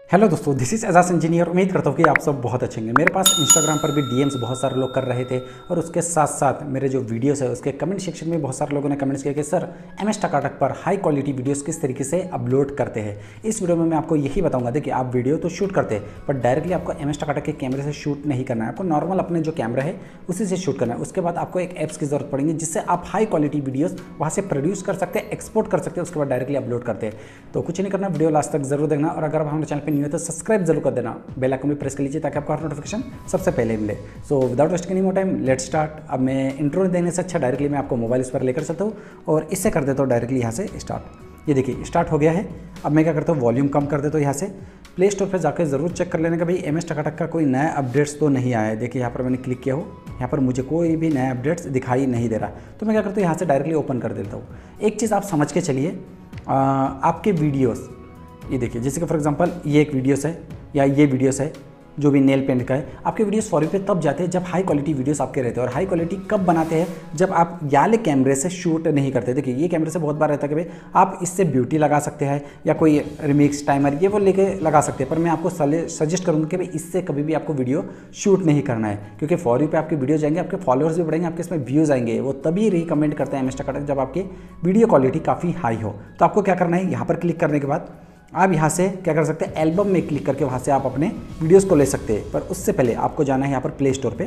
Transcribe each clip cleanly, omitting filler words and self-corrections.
Hello दोस्तों, this is Ejaz engineer. उम्मीद करता हूँ कि आप सब बहुत अच्छे होंगे। मेरे पास इंस्टाग्राम पर भी डीएम्स बहुत सारे लोग कर रहे थे और उसके साथ साथ मेरे जो वीडियोस है उसके कमेंट सेक्शन में बहुत सारे लोगों ने कमेंट्स किया कि सर एमएस टकाटक पर हाई क्वालिटी वीडियोस किस तरीके से अपलोड करते हैं। इस वीडियो में मैं आपको यही बताऊंगा। देखिए, आप वीडियो तो शूट करते हैं पर डायरेक्टली आपको एमएस टकाटक के कैमरे से शूट नहीं करना है। आपको नॉर्मल अपने जो कैमरा है उसी से शूट करना है। उसके बाद आपको एक ऐप्स की जरूरत पड़ेगी जिससे आप हाई क्वालिटी वीडियोस वहाँ से प्रोड्यूस कर सकते हैं, एक्सपोर्ट कर सकते हैं, उसके बाद डायरेक्टली अपलोड करते हैं। तो कुछ नहीं करना, वीडियो लास्ट तक जरूर देखना और अगर आप हमारे चैनल पर न्यू है तो सब्सक्राइब जरूर कर देना, बेल आइकन भी प्रेस कर लीजिए ताकि आपको हर नोटिफिकेशन सबसे पहले मिले। So without wasting any more time let's start. अब मैं इंट्रो देने से अच्छा डायरेक्टली मैं आपको मोबाइल इस पर लेकर चलता हूँ और इससे कर देता हूँ डायरेक्टली यहाँ से स्टार्ट। ये देखिए स्टार्ट हो गया है। अब मैं क्या करता हूँ, वॉल्यूम कम कर देता हूँ। यहाँ से प्ले स्टोर पर जाकर जरूर चेक कर लेने का भाई एमएस टकाटक का कोई नया अपडेट्स तो नहीं आया है। देखिए यहाँ पर मैंने क्लिक किया हो, यहाँ पर मुझे कोई भी नया अपडेट्स दिखाई नहीं दे रहा। तो मैं क्या करता हूँ, यहाँ से डायरेक्टली ओपन कर देता हूँ। एक चीज़ आप समझ के चलिए, आपके वीडियोस ये देखिए, जैसे कि फॉर एग्जांपल ये एक वीडियोस है या ये वीडियोस है जो भी नेल पेंट का है। आपके वीडियोस फॉर यू पे तब जाते हैं जब हाई क्वालिटी वीडियोस आपके रहते हैं। और हाई क्वालिटी कब बनाते हैं, जब आप याले कैमरे से शूट नहीं करते। देखिए ये कैमरे से बहुत बार रहता है कि भाई आप इससे ब्यूटी लगा सकते हैं या कोई रिमिक्स टाइमर ये वो लेके लगा सकते हैं, पर मैं आपको सजेस्ट करूँगा कि भाई इससे कभी भी आपको वीडियो शूट नहीं करना है, क्योंकि फॉर यू पे आपके वीडियो जाएंगे, आपके फॉलोअर्स भी बढ़ेंगे, आपके इसमें व्यूज़ आएंगे। वो तभी रिकमेंड करते हैं एमएस टकाटक जब आपकी वीडियो क्वालिटी काफ़ी हाई हो। तो आपको क्या करना है, यहाँ पर क्लिक करने के बाद आप यहाँ से क्या कर सकते हैं, एल्बम में क्लिक करके वहाँ से आप अपने वीडियोस को ले सकते हैं। पर उससे पहले आपको जाना है यहाँ पर प्ले स्टोर पे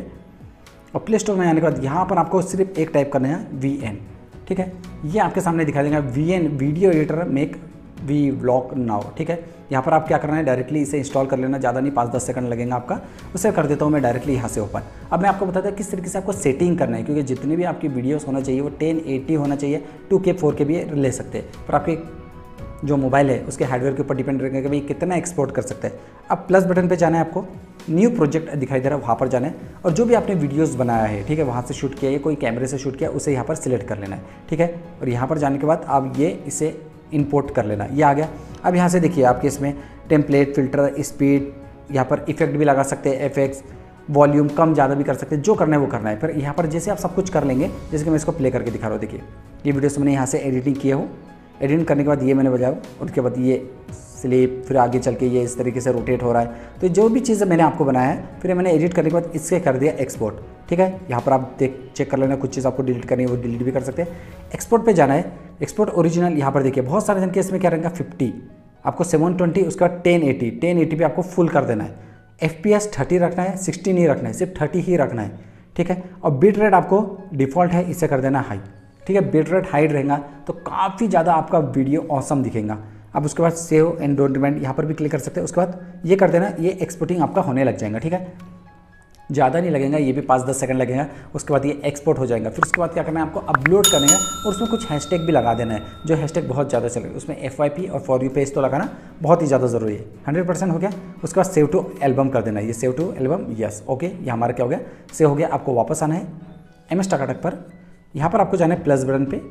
और प्ले स्टोर में आने के बाद यहाँ पर आपको सिर्फ एक टाइप करना है VN। ठीक है, ये आपके सामने दिखा देगा VN video editor make we vlog now. ठीक है, यहाँ पर आप क्या करना है, डायरेक्टली इसे इंस्टॉल कर लेना, ज़्यादा नहीं 5-10 सेकंड लगेगा आपका। उसे कर देता हूँ मैं डायरेक्टली यहाँ से ओपन। अब मैं आपको बताता हूँ किस तरीके से आपको सेटिंग करना है, क्योंकि जितनी भी आपकी वीडियोस होना चाहिए वो 1080 होना चाहिए, 2K 4K भी ले सकते हैं, पर आपके जो मोबाइल है उसके हार्डवेयर के ऊपर डिपेंड रहेगा कि भाई कितना एक्सपोर्ट कर सकते हैं। अब प्लस बटन पे जाना है, आपको न्यू प्रोजेक्ट दिखाई दे रहा है, वहाँ पर जाना है और जो भी आपने वीडियोस बनाया है, ठीक है, वहाँ से शूट किया है, कोई कैमरे से शूट किया, उसे यहाँ पर सिलेक्ट कर लेना है। ठीक है, और यहाँ पर जाने के बाद आप ये इसे इंपोर्ट कर लेना। ये आ गया। अब यहाँ से देखिए आपके इसमें टेम्पलेट, फिल्टर, स्पीड, यहाँ पर इफेक्ट भी लगा सकते हैं, एफएक्स, वॉल्यूम कम ज़्यादा भी कर सकते हैं, जो करना है वो करना है। फिर यहाँ पर जैसे आप सब कुछ कर लेंगे, जैसे कि मैं इसको प्ले करके दिखा रहा हूँ। देखिए ये वीडियोस मैंने यहाँ से एडिटिंग किया हो, एडिट करने के बाद ये मैंने बजाया, उसके बाद ये स्लिप, फिर आगे चल के ये इस तरीके से रोटेट हो रहा है। तो जो भी चीज़ें मैंने आपको बनाया है, फिर मैंने एडिट करने के बाद इससे कर दिया एक्सपोर्ट। ठीक है, यहाँ पर आप चेक कर लेना, कुछ चीज़ आपको डिलीट करनी है वो डिलीट भी कर सकते हैं। एक्सपोर्ट पे जाना है, एक्सपोर्ट ओरिजिनल। यहाँ पर देखिए बहुत सारे जन के इसमें क्या रहेगा 50, आपको 720, उसका 1080 पे आपको फुल कर देना है। FPS 30 रखना है, 60 नहीं रखना है, सिर्फ 30 ही रखना है। ठीक है, और बिट रेट आपको डिफ़ॉल्ट है, इसे कर देना हाई। ठीक है, बिट रेट हाई रहेगा तो काफ़ी ज़्यादा आपका वीडियो ऑसम दिखेगा। अब उसके बाद सेव एंड डोंट रिमाइंड यहाँ पर भी क्लिक कर सकते हैं। उसके बाद ये कर देना, ये एक्सपोर्टिंग आपका होने लग जाएगा। ठीक है, ज़्यादा नहीं लगेगा, ये भी 5-10 सेकंड लगेगा। उसके बाद ये एक्सपोर्ट हो जाएगा। फिर उसके बाद क्या करना है, आपको अपलोड करना है और उसमें कुछ हैशटैग भी लगा देना है, जो हैशटैग बहुत ज़्यादा चलेगा। उसमें FYP और फॉर यू पेज तो लगाना बहुत ही ज़्यादा ज़रूरी है। 100% हो गया। उसके बाद सेव टू एल्बम कर देना है, ये save to album, yes okay. ये हमारा क्या हो गया, सेव हो गया। आपको वापस आना है एमएस टकाटक पर, यहाँ पर आपको जाना है प्लस बटन पे,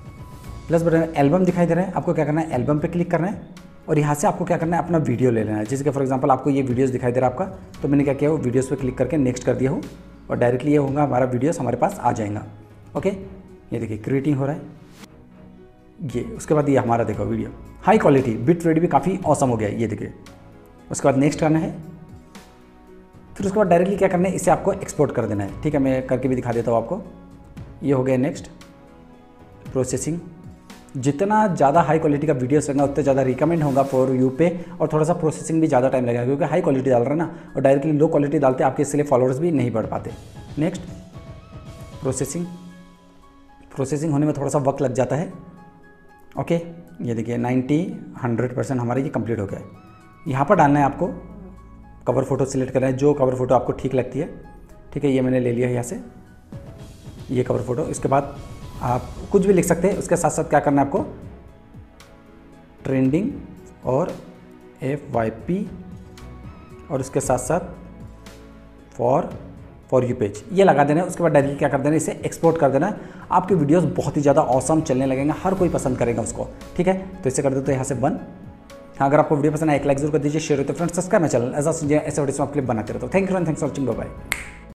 प्लस बटन एल्बम दिखाई दे रहा है, आपको क्या करना है, एल्बम पे क्लिक करना है और यहाँ से आपको क्या करना है, अपना वीडियो ले लेना है। जैसे कि फॉर एग्जांपल आपको ये वीडियोस दिखाई दे रहा है आपका, तो मैंने क्या किया हो, वीडियोस पे क्लिक करके नेक्स्ट कर दिया हो और डायरेक्टली ये होगा हमारा वीडियोस हमारे पास आ जाएगा। ओके, ये देखिए क्रिएटिंग हो रहा है ये। उसके बाद ये हमारा देखो video high quality, bit rate भी काफ़ी ऑसम हो गया है, ये देखिए। उसके बाद नेक्स्ट करना है, फिर उसके बाद डायरेक्टली क्या करना है, इसे आपको एक्सपोर्ट कर देना है। ठीक है, मैं करके भी दिखा देता हूँ आपको। ये हो गया नेक्स्ट प्रोसेसिंग। जितना ज़्यादा हाई क्वालिटी का वीडियोस रहेगा उतना ज़्यादा रिकमेंड होगा फॉर यू पे, और थोड़ा सा प्रोसेसिंग भी ज़्यादा टाइम लगेगा, क्योंकि हाई क्वालिटी डाल रहा है ना, और डायरेक्टली लो क्वालिटी डालते आपके इसलिए फॉलोअर्स भी नहीं बढ़ पाते। नेक्स्ट प्रोसेसिंग, प्रोसेसिंग होने में थोड़ा सा वक्त लग जाता है। ओके, ये देखिए 90-100% हमारा ये कंप्लीट हो गया है। यहाँ पर डालना है आपको कवर फोटो सिलेक्ट करना है, जो कवर फोटो आपको ठीक लगती है। ठीक है, ये मैंने ले लिया है यहाँ से, ये कवर फोटो। इसके बाद आप कुछ भी लिख सकते हैं। उसके साथ साथ क्या करना है आपको, ट्रेंडिंग और FYP और उसके साथ साथ फॉर यू पेज ये लगा देना है। उसके बाद डायरेक्टली क्या कर देना है, इसे एक्सपोर्ट कर देना है। आपके वीडियोस बहुत ही ज़्यादा ऑसम चलने लगेंगे, हर कोई पसंद करेगा उसको। ठीक है, तो इसे कर दो तो यहाँ से बन। हाँ, अगर आपको वीडियो पसंद है एक लाइक जरूर कर दीजिए, शेयर होते फ्रेंड्स, सब्सक्राइब माय चैनल ऐसा ऐसे वीडियो आपके लिए बनाते रहता हूँ। Thank you and thanks for watching, bye bye.